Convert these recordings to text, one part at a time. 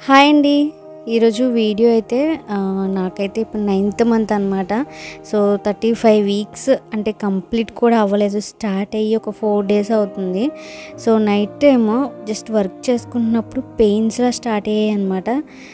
Hi అండి. ఈరోజు video అయితే నాకైతే ఇప్పుడు 9th మంత్ అనమాట. సో 35 వీక్స్ అంటే కంప్లీట్ కూడా అవ్వలేదు. స్టార్ట్ అయ్యి ఒక 4 డేస్ అవుతుంది. So night time just work చేసుకుంటున్నప్పుడు పెయిన్స్లా స్టార్ట్ అయ్యాయి అనమాట.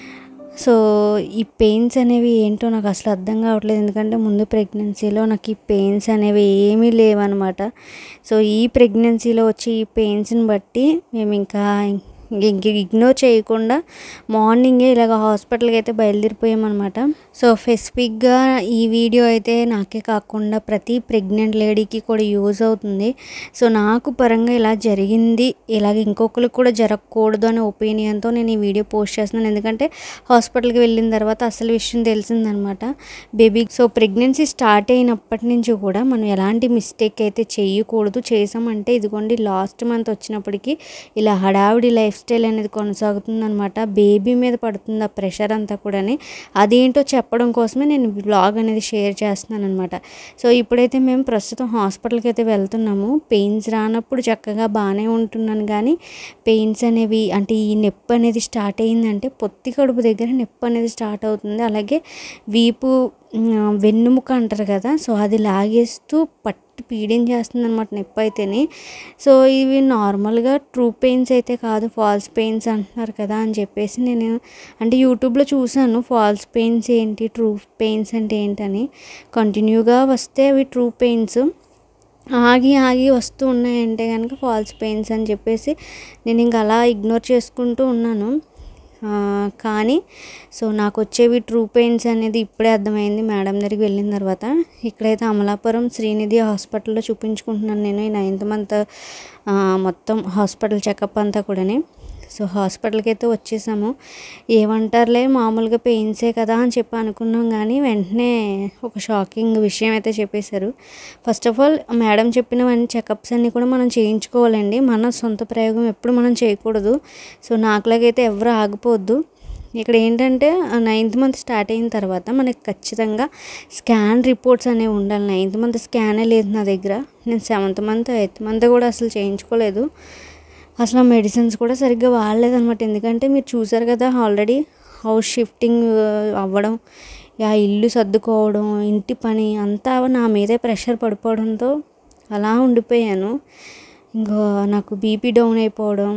సో ఈ పెయిన్స్ అనేవి ఏంటో నాకు అసలు అర్థం కావట్లేదు. ఎందుకంటే ముందు ప్రెగ్నెన్సీలో నాకు ఈ పెయిన్స్ అనేవి ఏమీ లేవన్నమాట. సో ఈ ప్రెగ్నెన్సీలో వచ్చి ఈ పెయిన్స్ని బట్టి మేము ఇంకా ఇగ్నోర్ చేయకుండా మార్నింగే ఇలాగ హాస్పిటల్కి అయితే బయలుదేరిపోయామన్నమాట. సో స్పెసిఫిక్గా ఈ వీడియో అయితే నాకే కాకుండా ప్రతి ప్రెగ్నెంట్ లేడీకి కూడా యూజ్ అవుతుంది. సో నాకు పరంగా ఇలా జరిగింది, ఇలాగ ఇంకొకరికి కూడా జరగకూడదు అనే ఒపీనియన్తో నేను ఈ వీడియో పోస్ట్ చేస్తున్నాను. ఎందుకంటే హాస్పిటల్కి వెళ్ళిన తర్వాత అసలు విషయం తెలిసిందనమాట బేబీ. సో ప్రెగ్నెన్సీ స్టార్ట్ అయినప్పటి నుంచి కూడా మనం ఎలాంటి మిస్టేక్ అయితే చేయకూడదు. చేసామంటే ఇదిగోండి లాస్ట్ మంత్ వచ్చినప్పటికీ ఇలా హడావిడి లైఫ్ స్టైల్ అనేది కొనసాగుతుందనమాట. బేబీ మీద పడుతుంది ఆ ప్రెషర్ అంతా కూడా. అదేంటో చెప్పడం కోసమే నేను బ్లాగ్ అనేది షేర్ చేస్తున్నాను అనమాట. సో ఇప్పుడైతే మేము ప్రస్తుతం హాస్పిటల్కి అయితే వెళ్తున్నాము. పెయిన్స్ రానప్పుడు చక్కగా బాగానే ఉంటున్నాను, కానీ పెయిన్స్ అనేవి అంటే ఈ నొప్పి అనేది స్టార్ట్ అయ్యిందంటే పొత్తి కడుపు దగ్గర నొప్పి అనేది స్టార్ట్ అవుతుంది. అలాగే వీపు వెన్నుముక అంటారు కదా, సో అది లాగేస్తూ పట్టి పీడించేస్తుంది అనమాట నొప్పి అయితేనే. సో ఇవి నార్మల్గా ట్రూ పెయిన్స్ అయితే కాదు, ఫాల్స్ పెయిన్స్ అంటున్నారు కదా అని చెప్పేసి నేను అంటే యూట్యూబ్లో చూసాను ఫాల్స్ పెయిన్స్ ఏంటి, ట్రూ పెయిన్స్ అంటే ఏంటని. కంటిన్యూగా వస్తే అవి ట్రూ పెయిన్స్, ఆగి ఆగి వస్తూ ఉన్నాయంటే కనుక ఫాల్స్ పెయిన్స్ అని చెప్పేసి నేను ఇంకా అలా ఇగ్నోర్ చేసుకుంటూ ఉన్నాను. కానీ సో నాకు వచ్చేవి ట్రూ పెయిన్స్ అనేది ఇప్పుడే అర్థమైంది మేడం దగ్గరికి వెళ్ళిన తర్వాత. ఇక్కడైతే అమలాపురం శ్రీనిధి హాస్పిటల్లో చూపించుకుంటున్నాను నేను ఈ 9th మంత్ మొత్తం హాస్పిటల్ చెకప్ అంతా కూడా. సో హాస్పిటల్కి అయితే వచ్చేసాము. ఏమంటారులే మామూలుగా పెయిన్సే కదా అని చెప్పి అనుకున్నాం, కానీ వెంటనే ఒక షాకింగ్ విషయం అయితే చెప్పేశారు. ఫస్ట్ ఆఫ్ ఆల్ మేడం చెప్పినవన్నీ చెకప్స్ అన్నీ కూడా మనం చేయించుకోవాలండి. మన సొంత ప్రయోగం ఎప్పుడు మనం చేయకూడదు. సో నాకులాగైతే ఎవరు ఆగిపోవద్దు. ఇక్కడ ఏంటంటే 9th మంత్ స్టార్ట్ అయిన తర్వాత మనకి ఖచ్చితంగా స్కాన్ రిపోర్ట్స్ అనేవి ఉండాలి. 9th మంత్ స్కానే లేదు నా దగ్గర. నేను 7th మంత్ 8th మంత్ కూడా అసలు చేయించుకోలేదు. అసలు మెడిసిన్స్ కూడా సరిగ్గా వాడలేదన్నమాట. ఎందుకంటే మీరు చూసారు కదా ఆల్రెడీ హౌస్ షిఫ్టింగ్ అవ్వడం, ఆ ఇల్లు సర్దుకోవడం, ఇంటి పని అంతా నా మీదే ప్రెషర్ పడిపోవడంతో అలా ఉండిపోయాను. ఇంకా నాకు బీపీ డౌన్ అయిపోవడం,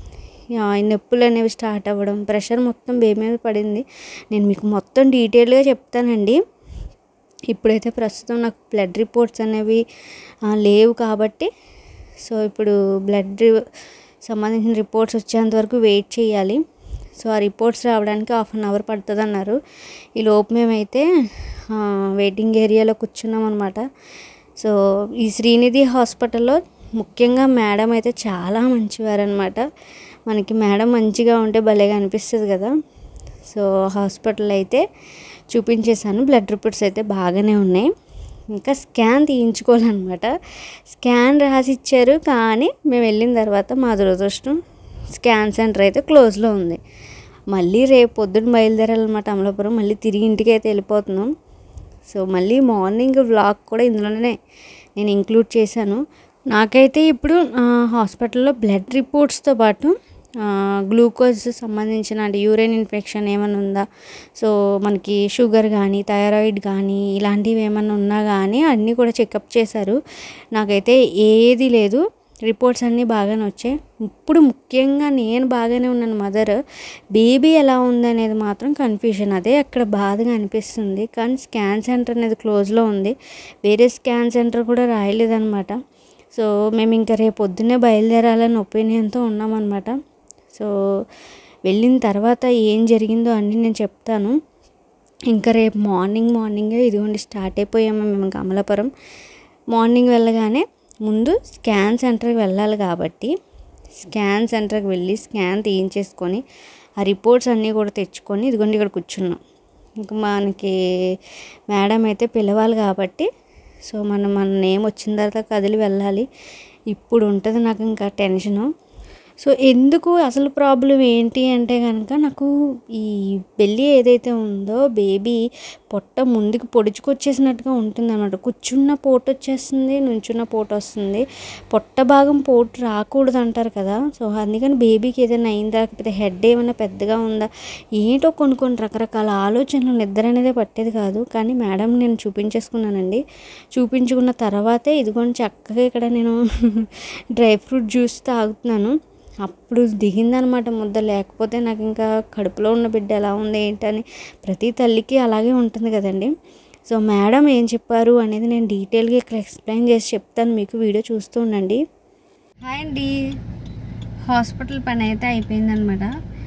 నొప్పులు అనేవి స్టార్ట్ అవ్వడం, ప్రెషర్ మొత్తం బేబీ మీద పడింది. నేను మీకు మొత్తం డీటెయిల్గా చెప్తానండి. ఇప్పుడైతే ప్రస్తుతం నాకు బ్లడ్ రిపోర్ట్స్ అనేవి లేవు కాబట్టి సో ఇప్పుడు బ్లడ్ సంబంధించిన రిపోర్ట్స్ వచ్చేంత వరకు వెయిట్ చేయాలి. సో ఆ రిపోర్ట్స్ రావడానికి 1/2 అవర్ పడుతుంది అన్నారు. ఈ లోపు మేమైతే వెయిటింగ్ ఏరియాలో కూర్చున్నాం అనమాట. సో ఈ శ్రీనిధి హాస్పిటల్లో ముఖ్యంగా మేడం అయితే చాలా మంచివారనమాట. మనకి మేడం మంచిగా ఉంటే భలేగా అనిపిస్తుంది కదా. సో హాస్పిటల్ అయితే చూపించేశాను. బ్లడ్ రిపోర్ట్స్ అయితే బాగానే ఉన్నాయి. ఇంకా స్కాన్ తీయించుకోవాలన్నమాట. స్కాన్ రాసి ఇచ్చారు, కానీ మేము వెళ్ళిన తర్వాత మా దురదృష్టం స్కాన్ సెంటర్ అయితే క్లోజ్లో ఉంది. మళ్ళీ రేపు పొద్దున్న బయలుదేరాలన్నమాట అమలాపురం. మళ్ళీ తిరిగి ఇంటికి అయితే వెళ్ళిపోతున్నాం. సో మళ్ళీ మార్నింగ్ వ్లాగ్ కూడా ఇందులోనే నేను ఇంక్లూడ్ చేశాను. నాకైతే ఇప్పుడు హాస్పిటల్లో బ్లడ్ రిపోర్ట్స్తో పాటు గ్లూకోజ్ సంబంధించిన అంటే యూరిన్ ఇన్ఫెక్షన్ ఏమైనా ఉందా, సో మనకి షుగర్ కానీ థైరాయిడ్ కానీ ఇలాంటివి ఏమైనా ఉన్నా కానీ అన్నీ కూడా చెకప్ చేశారు. నాకైతే ఏది లేదు, రిపోర్ట్స్ అన్నీ బాగానే వచ్చాయి. ఇప్పుడు ముఖ్యంగా నేను బాగానే ఉన్నాను. మదర్ బేబీ ఎలా ఉందనేది మాత్రం కన్ఫ్యూజన్, అదే అక్కడ బాధగా అనిపిస్తుంది. కానీ స్కాన్ సెంటర్ అనేది క్లోజ్లో ఉంది. వేరే స్కాన్ సెంటర్ కూడా రాయలేదన్నమాట. సో మేము ఇంకా రేపు పొద్దున్నే బయలుదేరాలని ఒపీనియన్తో ఉన్నామన్నమాట. సో వెళ్ళిన తర్వాత ఏం జరిగిందో అన్నీ నేను చెప్తాను. ఇంకా రేపు మార్నింగే ఇదిగోండి స్టార్ట్ అయిపోయాము మేము అమలాపురం. మార్నింగ్ వెళ్ళగానే ముందు స్కాన్ సెంటర్కి వెళ్ళాలి కాబట్టి స్కాన్ సెంటర్కి వెళ్ళి స్కాన్ తీయించేసుకొని ఆ రిపోర్ట్స్ అన్నీ కూడా తెచ్చుకొని ఇదిగోండి ఇక్కడ కూర్చున్నాం. ఇంకా మనకి మేడం అయితే పిలవాలి కాబట్టి సో మన నేమ్ వచ్చిన తర్వాత కదిలి వెళ్ళాలి. ఇప్పుడు ఉంటుంది నాకు ఇంకా టెన్షను. సో ఎందుకు అసలు ప్రాబ్లం ఏంటి అంటే కనుక నాకు ఈ బెల్లి ఏదైతే ఉందో బేబీ పొట్ట ముందుకు పొడుచుకొచ్చేసినట్టుగా ఉంటుంది అన్నమాట. కూర్చున్న పోటు వచ్చేస్తుంది, నుంచున్న పోటు వస్తుంది. పొట్ట భాగం పోటు రాకూడదు అంటారు కదా. సో అందుకని బేబీకి ఏదైనా అయిందా, లేకపోతే హెడ్ ఏమైనా పెద్దగా ఉందా, ఏంటో కొన్ని కొన్ని రకరకాల ఆలోచనలు, నిద్ర అనేది పట్టేది కాదు. కానీ మేడం నేను చూపించేసుకున్నానండి. చూపించుకున్న తర్వాతే ఇదిగోండి చక్కగా ఇక్కడ నేను డ్రై ఫ్రూట్ జ్యూస్ తాగుతున్నాను. అప్పుడు దిగిందనమాట ముద్ద. లేకపోతే నాకు ఇంకా కడుపులో ఉన్న బిడ్డ ఎలా ఉంది ఏంటని ప్రతి తల్లికి అలాగే ఉంటుంది కదండి. సో మేడం ఏం చెప్పారు అనేది నేను డీటెయిల్గా ఇక్కడ ఎక్స్ప్లెయిన్ చేసి చెప్తాను మీకు. వీడియో చూస్తూ ఉండండి. హాయ్ అండి, హాస్పిటల్ పని అయితే అయిపోయిందనమాట.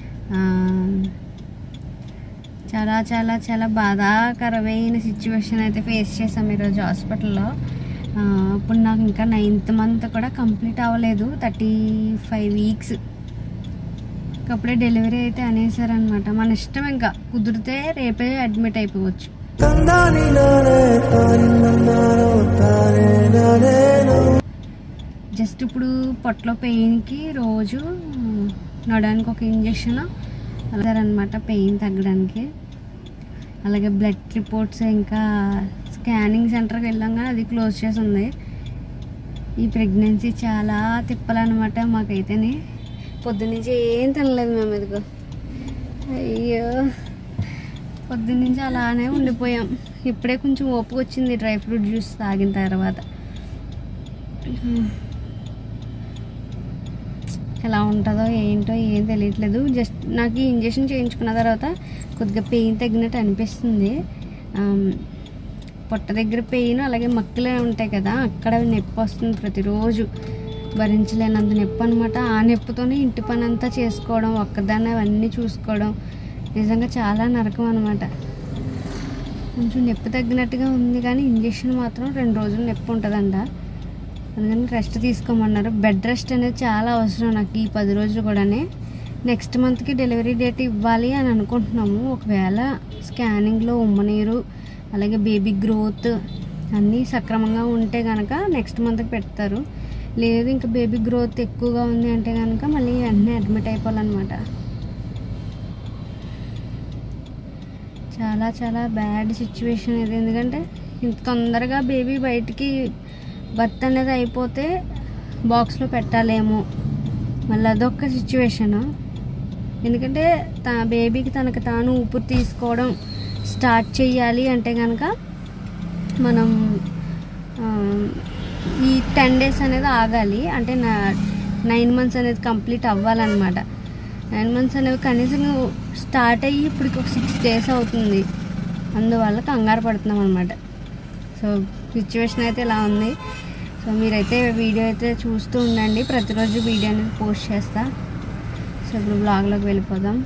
చాలా చాలా చాలా బాధాకరమైన సిచ్యువేషన్ అయితే ఫేస్ చేసాం ఈరోజు హాస్పిటల్లో. ఇప్పుడు నాకు ఇంకా 9th మంత్ కూడా కంప్లీట్ అవ్వలేదు, 35 వీక్స్. అప్పుడే డెలివరీ అయితే అనేసారనమాట. మన ఇష్టం, ఇంకా కుదిరితే రేపే అడ్మిట్ అయిపోవచ్చు. జస్ట్ ఇప్పుడు పొట్టలో పెయిన్కి రోజు నడడానికి ఒక ఇంజెక్షన్ అలాగనమాట, పెయిన్ తగ్గడానికి. అలాగే బ్లడ్ రిపోర్ట్స్, ఇంకా స్కానింగ్ సెంటర్కి వెళ్ళాం కానీ అది క్లోజ్ చేసి ఉంది. ఈ ప్రెగ్నెన్సీ చాలా తిప్పాలన్నమాట మాకైతేనే. పొద్దున్నుంచి ఏం తినలేదు మేము. ఇదిగో అయ్యో, పొద్దున్నుంచి అలానే ఉండిపోయాం. ఇప్పుడే కొంచెం ఓపిక వచ్చింది డ్రై ఫ్రూట్ జ్యూస్ తాగిన తర్వాత. ఎలా ఉంటుందో ఏంటో ఏం తెలియట్లేదు. జస్ట్ నాకు ఈ ఇంజెక్షన్ చేయించుకున్న తర్వాత కొద్దిగా పెయిన్ తగ్గినట్టు అనిపిస్తుంది. పొట్ట దగ్గర పెయిన్, అలాగే మక్కలే ఉంటాయి కదా, అక్కడ నొప్పి వస్తుంది ప్రతిరోజు. భరించలేనంత నొప్పి అనమాట. ఆ నొప్పితోనే ఇంటి పని అంతా చేసుకోవడం, ఒక్కదాన్ని అవన్నీ చూసుకోవడం నిజంగా చాలా నరకం అనమాట. కొంచెం నొప్పి తగ్గినట్టుగా ఉంది కానీ ఇంజెక్షన్ మాత్రం 2 రోజులు నొప్పి ఉంటుందంట. అందుకని రెస్ట్ తీసుకోమన్నారు. బెడ్ రెస్ట్ అనేది చాలా అవసరం నాకు ఈ 10 రోజులు కూడానే. నెక్స్ట్ మంత్కి డెలివరీ డేట్ ఇవ్వాలి అని అనుకుంటున్నాము. ఒకవేళ స్కానింగ్లో ఉమ్మనీరు, అలాగే బేబీ గ్రోత్ అన్నీ సక్రమంగా ఉంటే కనుక నెక్స్ట్ మంత్కి పెడతారు. లేదు ఇంకా బేబీ గ్రోత్ ఎక్కువగా ఉంది అంటే కనుక మళ్ళీ వెంటనే అడ్మిట్ అయిపోవాలన్నమాట. చాలా చాలా బ్యాడ్ సిచ్యువేషన్ ఇది. ఎందుకంటే ఇంత తొందరగా బేబీ బయటికి బర్త్ అనేది అయిపోతే బాక్స్లో పెట్టాలేమో, మళ్ళీ అదొక సిచ్యువేషను. ఎందుకంటే బేబీకి తనకు తాను ఊపిరి తీసుకోవడం స్టార్ట్ చేయాలి అంటే కనుక మనం ఈ 10 days అనేది ఆగాలి. అంటే 9 months అనేది కంప్లీట్ అవ్వాలన్నమాట. 9 months అనేవి కనీసం స్టార్ట్ అయ్యి ఇప్పటికి ఒక 6 days అవుతుంది. అందువల్ల కంగారు పడుతున్నాం అనమాట. సో సిచ్యువేషన్ అయితే ఇలా ఉంది. సో మీరైతే వీడియో అయితే చూస్తూ ఉండండి. ప్రతిరోజు వీడియో అనేది పోస్ట్ చేస్తా. సో ఇప్పుడు బ్లాగ్లోకి వెళ్ళిపోదాం.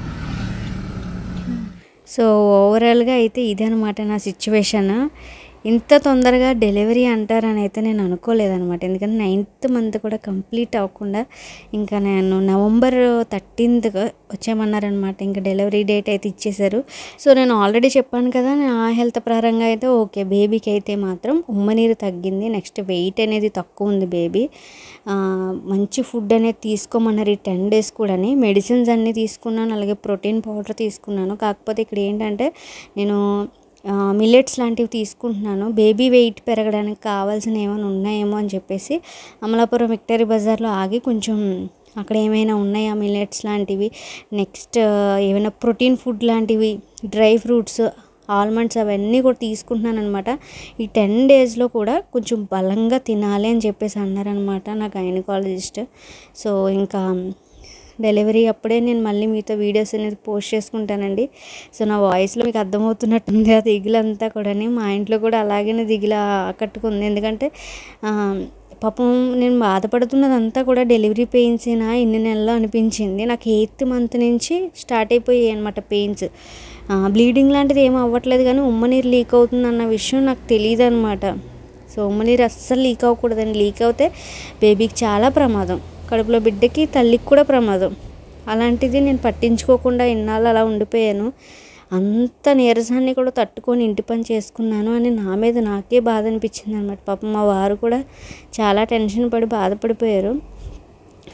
సో ఓవరాల్గా అయితే ఇదే అనమాట నా సిచ్యువేషన్. ఇంత తొందరగా డెలివరీ అంటారని అయితే నేను అనుకోలేదనమాట. ఎందుకంటే 9th మంత్ కూడా కంప్లీట్ అవ్వకుండా ఇంకా నేను November 13th వచ్చేయమన్నారనమాట. ఇంకా డెలివరీ డేట్ అయితే ఇచ్చేశారు. సో నేను ఆల్రెడీ చెప్పాను కదా, నా హెల్త్ పరంగా అయితే ఓకే. బేబీకి అయితే మాత్రం ఉమ్మనీరు తగ్గింది. నెక్స్ట్ వెయిట్ అనేది తక్కువ ఉంది బేబీ. మంచి ఫుడ్ అనేది తీసుకోమన్నారు ఈ 10 days కూడా. మెడిసిన్స్ అన్నీ తీసుకున్నాను, అలాగే ప్రోటీన్ పౌడర్ తీసుకున్నాను. కాకపోతే ఇక్కడ ఏంటంటే నేను మిల్లెట్స్ లాంటివి తీసుకుంటున్నాను. బేబీ వెయిట్ పెరగడానికి కావాల్సిన ఏమైనా ఉన్నాయేమో అని చెప్పేసి అమలాపురం విక్టరీ బజార్లో ఆగి కొంచెం అక్కడ ఏమైనా ఉన్నాయా మిల్లెట్స్ లాంటివి, నెక్స్ట్ ఏమైనా ప్రోటీన్ ఫుడ్ లాంటివి, డ్రై ఫ్రూట్స్, ఆల్మండ్స్ అవన్నీ కూడా తీసుకుంటున్నాను అనమాట. ఈ 10 daysలో కూడా కొంచెం బలంగా తినాలి అని చెప్పేసి అన్నారనమాట నా గైనకాలజిస్ట్. సో ఇంకా డెలివరీ అప్పుడే నేను మళ్ళీ మీతో వీడియోస్ అనేది పోస్ట్ చేసుకుంటానండి. సో నా వాయిస్లో మీకు అర్థమవుతున్నట్టుంది ఆ దిగులంతా కూడా. మా ఇంట్లో కూడా అలాగే దిగులు ఆకట్టుకుంది. ఎందుకంటే పాపం నేను బాధపడుతున్నదంతా కూడా డెలివరీ పెయిన్సేనా ఇన్ని నెలలు అనిపించింది. నాకు 8th month నుంచి స్టార్ట్ అయిపోయాయి అనమాట పెయిన్స్. బ్లీడింగ్ లాంటిది ఏమీ అవ్వట్లేదు కానీ ఉమ్మనీరు లీక్ అవుతుందన్న విషయం నాకు తెలియదు అనమాట. సో ఉమ్మనీరు అస్సలు లీక్ అవ్వకూడదండి. లీక్ అవుతే బేబీకి చాలా ప్రమాదం, కడుపులో బిడ్డకి తల్లికి కూడా ప్రమాదం. అలాంటిది నేను పట్టించుకోకుండా ఇన్నాళ్ళు అలా ఉండిపోయాను. అంత నీరసాన్ని కూడా తట్టుకొని ఇంటి పని చేసుకున్నాను అని నా మీద నాకే బాధ అనిపించింది అనమాట. పాపం మా వారు కూడా చాలా టెన్షన్ పడి బాధపడిపోయారు.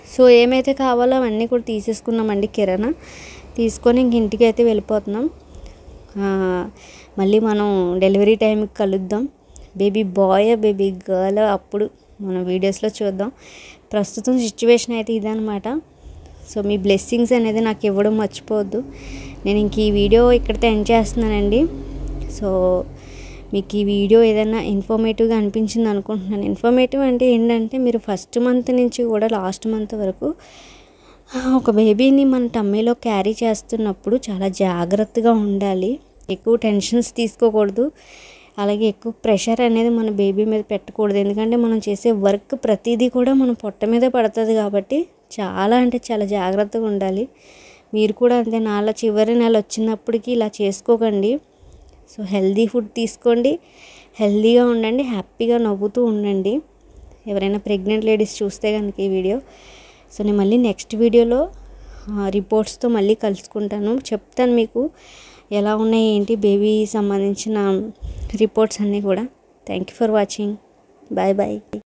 సో ఏమైతే కావాలో అవన్నీ కూడా తీసేసుకున్నామండి కిరాణా తీసుకొని ఇంక ఇంటికి అయితే వెళ్ళిపోతున్నాం. మళ్ళీ మనం డెలివరీ టైంకి కలుద్దాం. బేబీ బాయ్ బేబీ గర్ల్ అప్పుడు మనం వీడియోస్లో చూద్దాం. ప్రస్తుతం సిచ్యువేషన్ అయితే ఇదనమాట. సో మీ బ్లెస్సింగ్స్ అనేది నాకు ఇవ్వడం మర్చిపోవద్దు. నేను ఇంక ఈ వీడియో ఇక్కడితో ఎండ్ చేస్తున్నానండి. సో మీకు ఈ వీడియో ఏదైనా ఇన్ఫర్మేటివ్గా అనిపించింది అనుకుంటున్నాను. ఇన్ఫర్మేటివ్ అంటే ఏంటంటే మీరు ఫస్ట్ మంత్ నుంచి కూడా లాస్ట్ మంత్ వరకు ఒక బేబీని మన టమ్మీలో క్యారీ చేస్తున్నప్పుడు చాలా జాగ్రత్తగా ఉండాలి. ఎక్కువ టెన్షన్స్ తీసుకోకూడదు. అలాగే ఎక్కువ ప్రెషర్ అనేది మన బేబీ మీద పెట్టకూడదు. ఎందుకంటే మనం చేసే వర్క్ ప్రతిదీ కూడా మన పొట్ట మీద పడుతుంది కాబట్టి చాలా అంటే చాలా జాగ్రత్తగా ఉండాలి. మీరు కూడా అంతే. నాలా చివరి నెల వచ్చినప్పటికీ ఇలా చేసుకోకండి. సో హెల్దీ ఫుడ్ తీసుకోండి, హెల్దీగా ఉండండి, హ్యాపీగా నవ్వుతూ ఉండండి. ఎవరైనా ప్రెగ్నెంట్ లేడీస్ చూస్తే కనుక ఈ వీడియో. సో నేను మళ్ళీ నెక్స్ట్ వీడియోలో రిపోర్ట్స్తో మళ్ళీ కలుసుకుంటాను. చెప్తాను మీకు ఎలా ఉన్నాయి ఏంటి బేబీ సంబంధించిన రిపోర్ట్స్ అన్నీ కూడా. Thank you for watching. Bye bye.